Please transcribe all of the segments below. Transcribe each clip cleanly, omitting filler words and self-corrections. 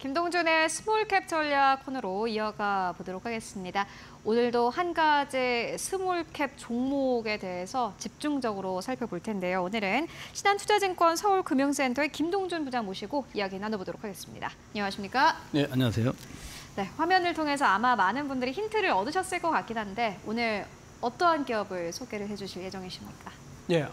김동준의 스몰캡 전략 코너로 이어가 보도록 하겠습니다. 오늘도 한 가지 스몰캡 종목에 대해서 집중적으로 살펴볼 텐데요. 오늘은 신한투자증권 서울금융센터의 김동준 부장 모시고 이야기 나눠보도록 하겠습니다. 안녕하십니까? 네, 안녕하세요. 네, 화면을 통해서 아마 많은 분들이 힌트를 얻으셨을 것 같긴 한데 오늘 어떠한 기업을 소개를 해주실 예정이십니까? 네,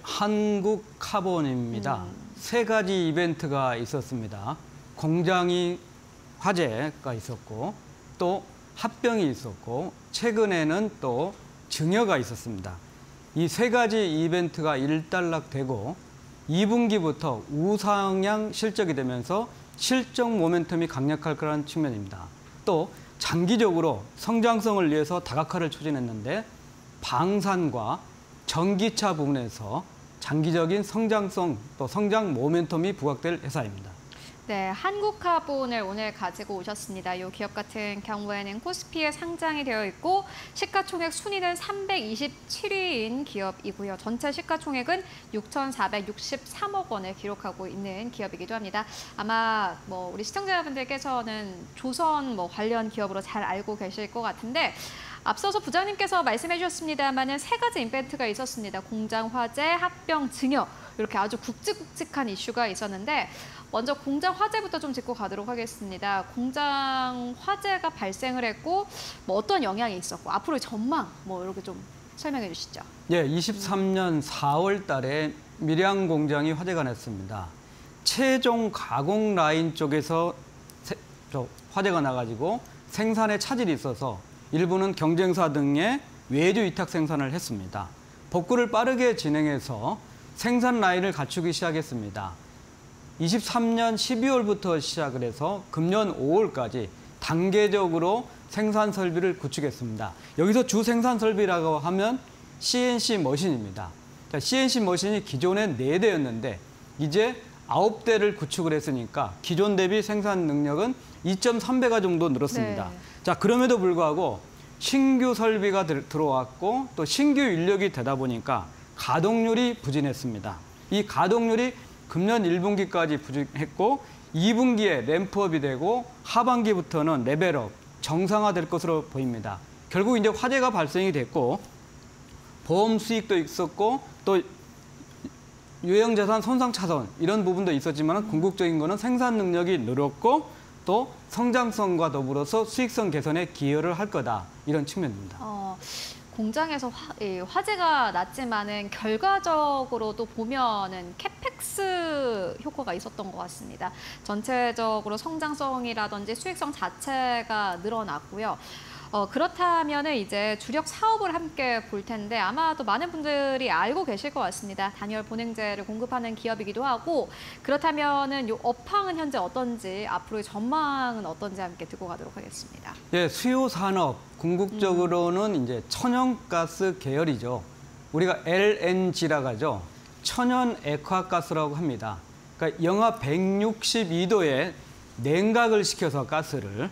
한국카본입니다. 세 가지 이벤트가 있었습니다. 공장이 화재가 있었고 또 합병이 있었고 최근에는 또 증여가 있었습니다. 이 세 가지 이벤트가 일단락되고 2분기부터 우상향 실적이 되면서 실적 모멘텀이 강력할 거라는 측면입니다. 또 장기적으로 성장성을 위해서 다각화를 추진했는데 방산과 전기차 부분에서 장기적인 성장성 또 성장 모멘텀이 부각될 회사입니다. 네, 한국카본을 오늘 가지고 오셨습니다. 이 기업 같은 경우에는 코스피에 상장이 되어 있고 시가총액 순위는 327위인 기업이고요. 전체 시가총액은 6,463억 원을 기록하고 있는 기업이기도 합니다. 아마 우리 시청자분들께서는 조선 관련 기업으로 잘 알고 계실 것 같은데 앞서서 부장님께서 말씀해 주셨습니다만은 세 가지 이벤트가 있었습니다. 공장 화재, 합병, 증여 이렇게 아주 굵직굵직한 이슈가 있었는데 먼저 공장 화재부터 좀 짚고 가도록 하겠습니다. 공장 화재가 발생을 했고 어떤 영향이 있었고 앞으로의 전망 이렇게 좀 설명해 주시죠. 네, 23년 4월 달에 밀양 공장이 화재가 났습니다. 최종 가공 라인 쪽에서 화재가 나가지고 생산에 차질이 있어서 일부는 경쟁사 등의 외주 위탁 생산을 했습니다. 복구를 빠르게 진행해서 생산 라인을 갖추기 시작했습니다. 23년 12월부터 시작을 해서 금년 5월까지 단계적으로 생산 설비를 구축했습니다. 여기서 주 생산 설비라고 하면 CNC 머신입니다. CNC 머신이 기존에 4대였는데 이제 9대를 구축을 했으니까 기존 대비 생산 능력은 2.3배가 정도 늘었습니다. 네. 자, 그럼에도 불구하고 신규 설비가 들어왔고 또 신규 인력이 되다 보니까 가동률이 부진했습니다. 이 가동률이 금년 1분기까지 부진했고 2분기에 램프업이 되고 하반기부터는 레벨업, 정상화될 것으로 보입니다. 결국 이제 화재가 발생이 됐고 보험 수익도 있었고 또 유형자산 손상 차선 이런 부분도 있었지만 궁극적인 거는 생산 능력이 늘었고 또 성장성과 더불어서 수익성 개선에 기여를 할 거다 이런 측면입니다. 공장에서 화재가 났지만은 결과적으로도 보면은 캐펙스 효과가 있었던 것 같습니다. 전체적으로 성장성이라든지 수익성 자체가 늘어났고요. 그렇다면은 이제 주력 사업을 함께 볼 텐데 아마도 많은 분들이 알고 계실 것 같습니다. 단열 보냉제를 공급하는 기업이기도 하고 그렇다면은 이 업황은 현재 어떤지 앞으로의 전망은 어떤지 함께 듣고 가도록 하겠습니다. 예, 수요 산업 궁극적으로는 이제 천연가스 계열이죠. 우리가 LNG라고 하죠. 천연 액화가스라고 합니다. 그러니까 영하 162도에 냉각을 시켜서 가스를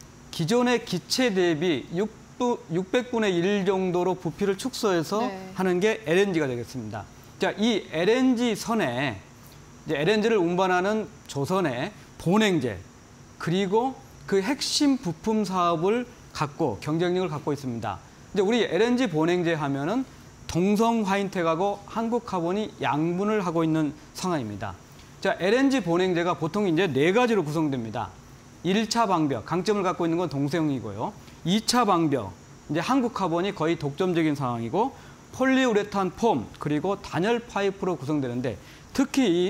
기존의 기체 대비 600분의 1 정도로 부피를 축소해서 하는 게 LNG가 되겠습니다. 자, 이 LNG 선에 이제 LNG를 운반하는 조선의 보냉제 그리고 그 핵심 부품 사업을 갖고 경쟁력을 갖고 있습니다. 이제 우리 LNG 보냉제 하면은 동성 화인텍하고 한국카본이 양분을 하고 있는 상황입니다. 자, LNG 보냉제가 보통 이제 4가지로 구성됩니다. 1차 방벽, 강점을 갖고 있는 건 동성이고요. 2차 방벽, 이제 한국카본이 거의 독점적인 상황이고 폴리우레탄 폼, 그리고 단열 파이프로 구성되는데 특히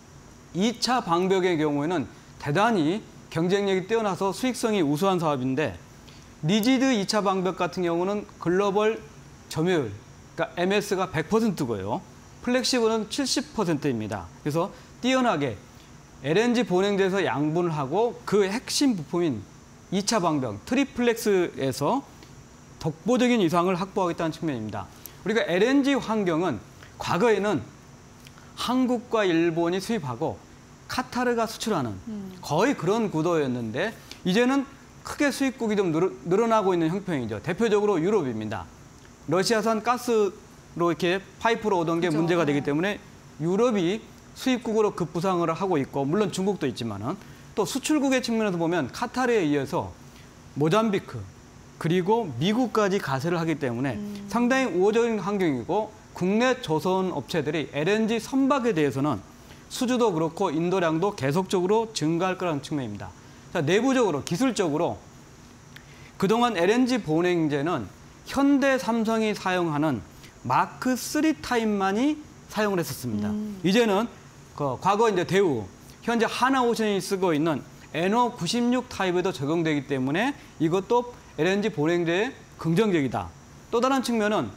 이 2차 방벽의 경우에는 대단히 경쟁력이 뛰어나서 수익성이 우수한 사업인데 리지드 2차 방벽 같은 경우는 글로벌 점유율, 그러니까 MS가 100%고요. 플렉시블은 70%입니다. 그래서 뛰어나게 LNG 보냉제에서 양분을 하고 그 핵심 부품인 2차 방벽, 트리플렉스에서 독보적인 이상을 확보하겠다는 측면입니다. 우리가 LNG 환경은 과거에는 한국과 일본이 수입하고 카타르가 수출하는 거의 그런 구도였는데 이제는 크게 수입국이 좀 늘어나고 있는 형편이죠. 대표적으로 유럽입니다. 러시아산 가스로 이렇게 파이프로 오던 게 그렇죠. 문제가 되기 때문에 유럽이 수입국으로 급부상을 하고 있고 물론 중국도 있지만은 또 수출국의 측면에서 보면 카타르에 이어서 모잠비크 그리고 미국까지 가세를 하기 때문에 상당히 우호적인 환경이고 국내 조선 업체들이 LNG 선박에 대해서는 수주도 그렇고 인도량도 계속적으로 증가할 거라는 측면입니다. 자, 내부적으로 기술적으로 그동안 LNG 보냉제는 현대 삼성이 사용하는 마크 3 타입만이 사용을 했었습니다. 이제는 과거 이제 대우, 현재 하나오션이 쓰고 있는 NO96 타입에도 적용되기 때문에 이것도 LNG 보냉제에 긍정적이다. 또 다른 측면은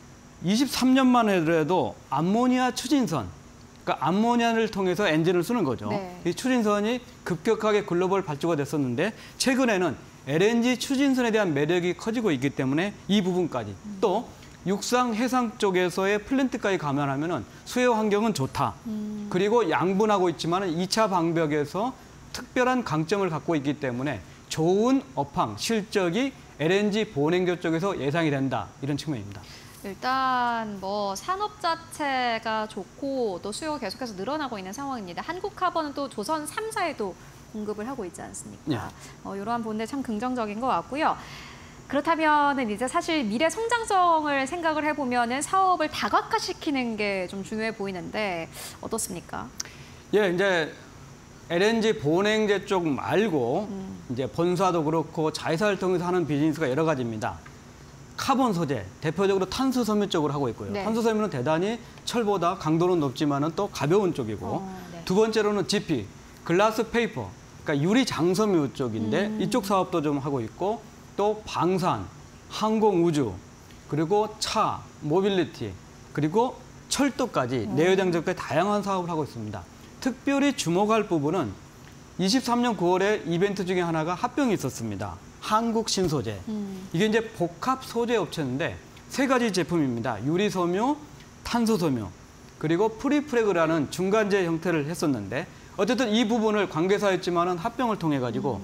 23년만 해도 암모니아 추진선, 그러니까 암모니아를 통해서 엔진을 쓰는 거죠. 네. 이 추진선이 급격하게 글로벌 발주가 됐었는데 최근에는 LNG 추진선에 대한 매력이 커지고 있기 때문에 이 부분까지 또 육상, 해상 쪽에서의 플랜트까지 감안하면 수요 환경은 좋다. 그리고 양분하고 있지만 2차 방벽에서 특별한 강점을 갖고 있기 때문에 좋은 업황, 실적이 LNG 보냉조 쪽에서 예상이 된다. 이런 측면입니다. 일단 뭐 산업 자체가 좋고 또 수요가 계속해서 늘어나고 있는 상황입니다. 한국카본은 또 조선 3사에도 공급을 하고 있지 않습니까? 네. 이러한 부분들 참 긍정적인 것 같고요. 그렇다면은 이제 사실 미래 성장성을 생각을 해보면은 사업을 다각화시키는 게 좀 중요해 보이는데 어떻습니까? 예, 이제 LNG 보냉제 쪽 말고 이제 본사도 그렇고 자회사를 통해서 하는 비즈니스가 여러 가지입니다. 카본 소재, 대표적으로 탄소 섬유 쪽으로 하고 있고요. 네. 탄소 섬유는 대단히 철보다 강도는 높지만은 또 가벼운 쪽이고 네. 두 번째로는 GP, 글라스 페이퍼, 그러니까 유리 장섬유 쪽인데 이쪽 사업도 좀 하고 있고 또 방산, 항공 우주, 그리고 차, 모빌리티, 그리고 철도까지 내외장적까지 다양한 사업을 하고 있습니다. 특별히 주목할 부분은 23년 9월에 이벤트 중에 하나가 합병이 있었습니다. 한국 신소재. 이게 이제 복합 소재 업체인데 세 가지 제품입니다. 유리섬유, 탄소섬유, 그리고 프리프레그라는 중간재 형태를 했었는데 어쨌든 이 부분을 관계사였지만은 합병을 통해 가지고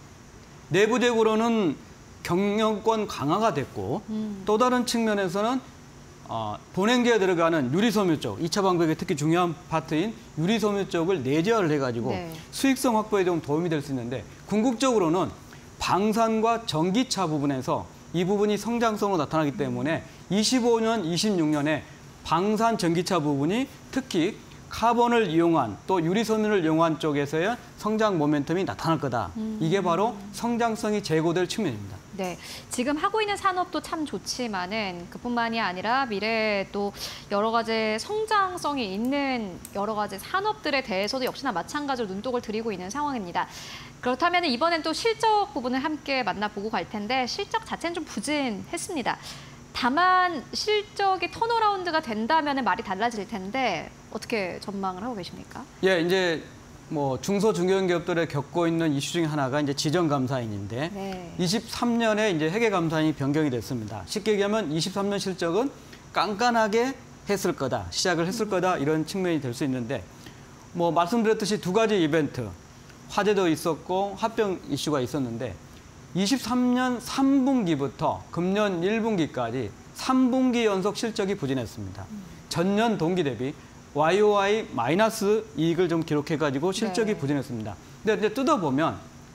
내부적으로는 경영권 강화가 됐고 또 다른 측면에서는 보냉제에 들어가는 유리섬유 쪽, 2차 방벽의 특히 중요한 파트인 유리섬유 쪽을 내재화를 해가지고 네. 수익성 확보에 좀 도움이 될 수 있는데 궁극적으로는 방산과 전기차 부분에서 이 부분이 성장성으로 나타나기 때문에 25년, 26년에 방산 전기차 부분이 특히 카본을 이용한 또 유리섬유를 이용한 쪽에서의 성장 모멘텀이 나타날 거다. 이게 바로 성장성이 제고될 측면입니다. 네, 지금 하고 있는 산업도 참 좋지만은 그뿐만이 아니라 미래에 또 여러 가지 성장성이 있는 여러 가지 산업들에 대해서도 역시나 마찬가지로 눈독을 들이고 있는 상황입니다. 그렇다면 이번엔 또 실적 부분을 함께 만나보고 갈 텐데 실적 자체는 좀 부진했습니다. 다만 실적이 턴어라운드가 된다면 말이 달라질 텐데 어떻게 전망을 하고 계십니까? 예, 이제 뭐 중소 중견기업들에 겪고 있는 이슈 중에 하나가 이제 지정감사인인데 네. 23년에 이제 회계감사인이 변경이 됐습니다. 쉽게 얘기하면 23년 실적은 깐깐하게 했을 거다, 시작을 했을 거다 이런 측면이 될 수 있는데 뭐 말씀드렸듯이 두 가지 이벤트, 화재도 있었고 합병 이슈가 있었는데 23년 3분기부터 금년 1분기까지 3분기 연속 실적이 부진했습니다. 전년 동기 대비 YOY 마이너스 이익을 좀 기록해가지고 실적이 네. 부진했습니다. 근데 이제 뜯어보면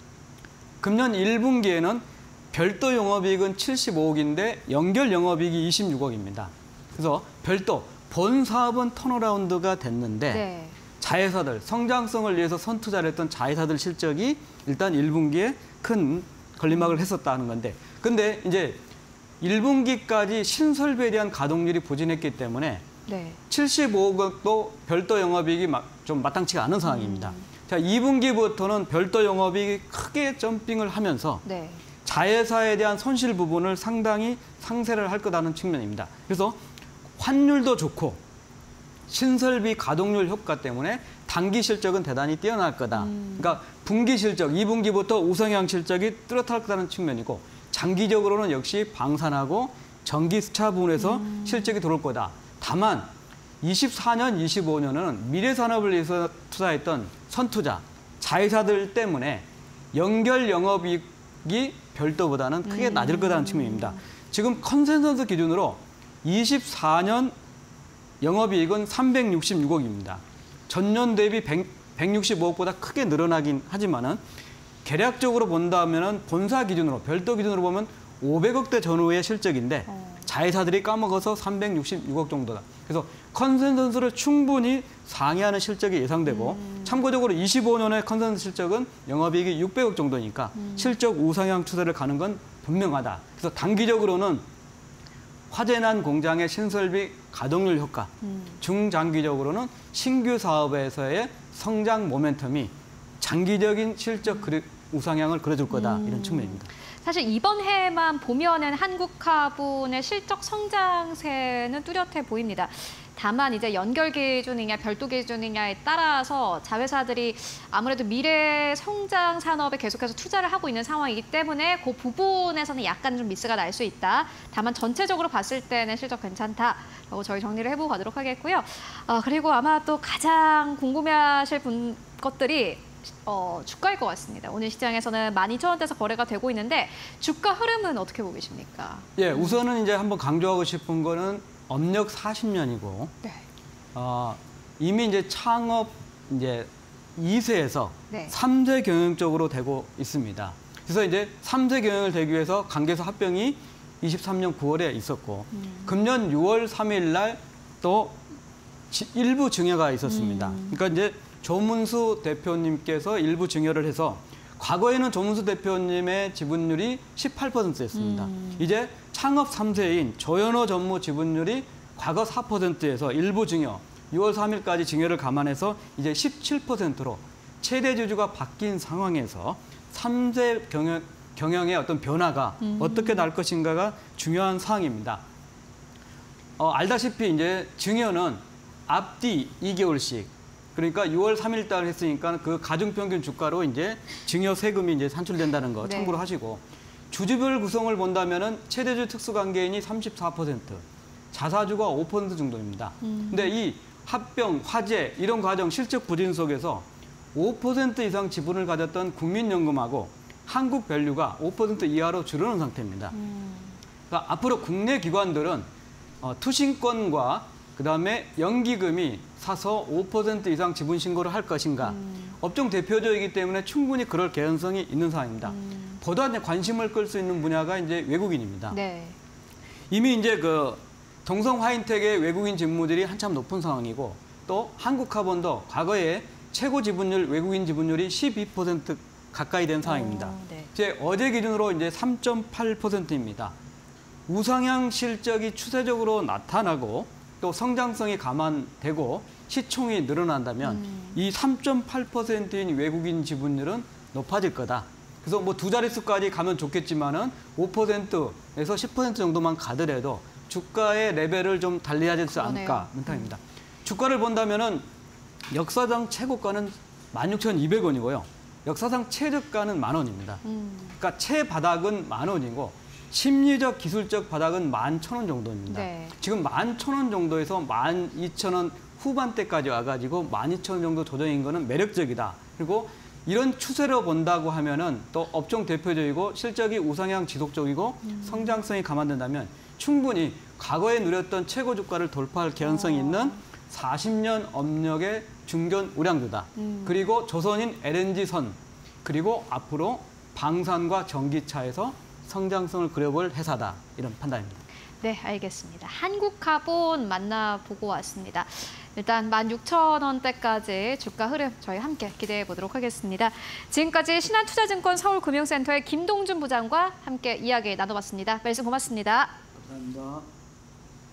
금년 1분기에는 별도 영업이익은 75억인데 연결 영업이익이 26억입니다. 그래서 별도 본 사업은 턴어라운드가 됐는데 네. 자회사들, 성장성을 위해서 선투자를 했던 자회사들 실적이 일단 1분기에 큰 걸림막을 했었다는 건데 근데 이제 1분기까지 신설비에 대한 가동률이 부진했기 때문에 네. 75억도 별도 영업이익이 좀 마땅치가 않은 상황입니다. 자, 2분기부터는 별도 영업이익이 크게 점핑을 하면서 네. 자회사에 대한 손실 부분을 상당히 상쇄를 할 거라는 측면입니다. 그래서 환율도 좋고 신설비 가동률 효과 때문에 단기 실적은 대단히 뛰어날 거다. 그러니까 분기 실적, 2분기부터 우상향 실적이 뚜렷할 거라는 측면이고 장기적으로는 역시 방산하고 전기차 부분에서 실적이 들어올 거다. 다만 24년, 25년은 미래산업을 위해서 투자했던 선투자, 자회사들 때문에 연결 영업이익이 별도보다는 크게 낮을 거라는 측면입니다. 지금 컨센서스 기준으로 24년 영업이익은 366억입니다. 전년 대비 165억보다 크게 늘어나긴 하지만은 계략적으로 본다면은 본사 기준으로 별도 기준으로 보면 500억대 전후의 실적인데 자회사들이 까먹어서 366억 정도다. 그래서 컨센서스를 충분히 상회하는 실적이 예상되고 참고적으로 25년의 컨센서스 실적은 영업이익이 600억 정도니까 실적 우상향 추세를 가는 건 분명하다. 그래서 단기적으로는 화재난 공장의 신설비 가동률 효과, 중장기적으로는 신규 사업에서의 성장 모멘텀이 장기적인 실적 우상향을 그려줄 거다. 이런 측면입니다. 사실 이번 해만 보면은 한국화분의 실적 성장세는 뚜렷해 보입니다. 다만 이제 연결 기준이냐 별도 기준이냐에 따라서 자회사들이 아무래도 미래 성장 산업에 계속해서 투자를 하고 있는 상황이기 때문에 그 부분에서는 약간 좀 미스가 날 수 있다. 다만 전체적으로 봤을 때는 실적 괜찮다라고 저희 정리를 해보고 가도록 하겠고요. 그리고 아마 또 가장 궁금해하실 것들이 주가일 것 같습니다. 오늘 시장에서는 12,000원대에서 거래가 되고 있는데 주가 흐름은 어떻게 보고 계십니까? 예, 우선은 이제 한번 강조하고 싶은 거는 업력 40년이고 네. 이미 이제 창업 이제 2세에서 네. 3세 경영 쪽으로 되고 있습니다. 그래서 이제 3세 경영을 되기 위해서 관계사 합병이 23년 9월에 있었고 금년 6월 3일 날 또 일부 증여가 있었습니다. 그러니까 이제 조문수 대표님께서 일부 증여를 해서 과거에는 조문수 대표님의 지분율이 18%였습니다. 이제 창업 3세인 조현호 전무 지분율이 과거 4%에서 일부 증여, 6월 3일까지 증여를 감안해서 이제 17%로 최대 주주가 바뀐 상황에서 3세 경영의 어떤 변화가 어떻게 날 것인가가 중요한 사항입니다. 알다시피 이제 증여는 앞뒤 2개월씩 그러니까 6월 3일 달 했으니까 그 가중평균 주가로 이제 증여 세금이 이제 산출된다는 거 참고로 하시고 주주별 구성을 본다면은 최대주 특수관계인이 34%, 자사주가 5% 정도입니다. 근데 이 합병, 화재 이런 과정 실적 부진 속에서 5% 이상 지분을 가졌던 국민연금하고 한국밸류가 5% 이하로 줄어든 상태입니다. 그러니까 앞으로 국내 기관들은 투신권과 그다음에 연기금이 사서 5% 이상 지분 신고를 할 것인가. 업종 대표적이기 때문에 충분히 그럴 개연성이 있는 상황입니다. 보다 관심을 끌 수 있는 분야가 이제 외국인입니다. 네. 이미 이제 그 동성 화인텍의 외국인 직무들이 한참 높은 상황이고 또 한국카본도 과거에 최고 지분율 외국인 지분율이 12% 가까이 된 상황입니다. 네. 이제 어제 기준으로 이제 3.8%입니다. 우상향 실적이 추세적으로 나타나고 또 성장성이 감안되고 시총이 늘어난다면 이 3.8%인 외국인 지분율은 높아질 거다. 그래서 뭐 두 자릿수까지 가면 좋겠지만은 5%에서 10% 정도만 가더라도 주가의 레벨을 좀 달리해야 되지 않을까 문탁입니다. 주가를 본다면은 역사상 최고가는 16,200원이고요. 역사상 최저가는 10,000원입니다. 그러니까 최바닥은 10,000원이고 심리적 기술적 바닥은 11,000원 정도입니다. 네. 지금 11,000원 정도에서 12,000원 후반대까지 와가지고 12,000원 정도 조정인 거는 매력적이다. 그리고 이런 추세로 본다고 하면은 또 업종 대표적이고 실적이 우상향 지속적이고 성장성이 감안된다면 충분히 과거에 누렸던 최고 주가를 돌파할 개연성이 있는 40년 업력의 중견 우량주다. 그리고 조선인 LNG선 그리고 앞으로 방산과 전기차에서 성장성을 그려볼 회사다. 이런 판단입니다. 네, 알겠습니다. 한국카본 만나보고 왔습니다. 일단 16,000원대까지 주가 흐름 저희 함께 기대해 보도록 하겠습니다. 지금까지 신한투자증권 서울금융센터의 김동준 부장과 함께 이야기 나눠봤습니다. 말씀 고맙습니다. 감사합니다.